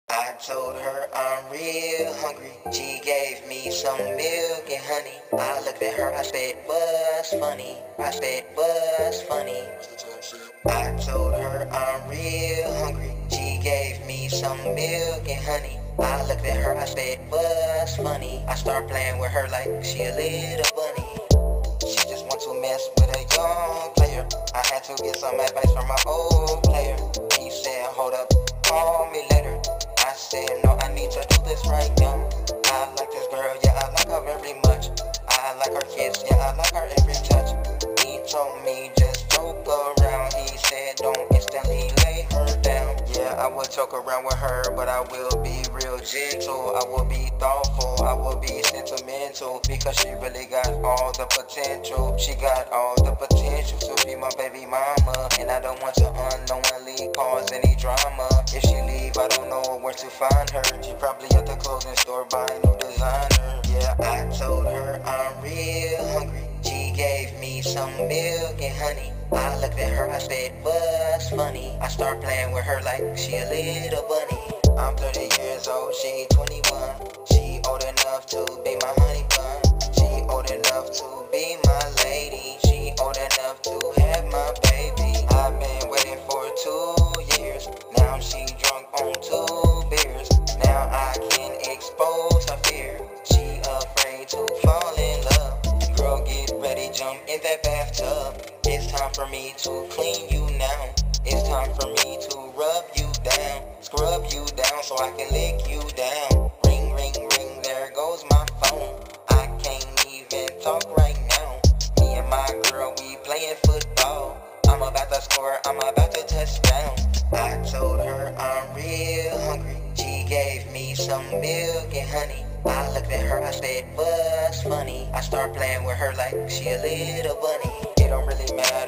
I told her I'm real hungry. She gave me some milk and honey. I looked at her, I said, what's funny? I said, what's funny? I told her I'm real hungry. She gave me some milk and honey. I looked at her, I said, what's funny? I start playing with her like she a little bunny. She just want to mess with a young player. I had to get some advice from my old player. He said, hold up, call me later. I said, no, I need to do this right now. I like this girl, yeah, I like her very much. I like her kiss, yeah, I like her every touch. He told me just joke around. He said, don't instantly lay her down. Yeah, I would joke around with her, but I will be real gentle. I will be thoughtful, I will be sentimental, because she really got all the potential. She got all the potential to be my baby mama, and I don't want to unknowingly cause any drama. If she leave, I don't know where to find her. She probably at the clothing store buying new designer. Yeah, I told her I'm real hungry. She gave me some milk and honey. I looked at her, I said, what's funny? I start playing with her like she a little bunny. I'm 30 years old, she 21. She old enough to be my honey bun. She old enough to be my lady. She old enough to have my baby. I've been waiting for 2 years. Now she drunk on 2 beers. Now I can expose her fear. She afraid to fall in love. Girl, get ready, jump in that bathtub. It's time for me to clean you now. It's time for me to rub you down, scrub you down so I can lick you down. Ring, ring, ring, there goes my phone. I can't even talk right now. Me and my girl, we playing football. I'm about to score, I'm about to touch down. I told her I'm real hungry. She gave me some milk and honey. I looked at her, I said, what's funny? I start playing with her like she a little bunny. It don't really matter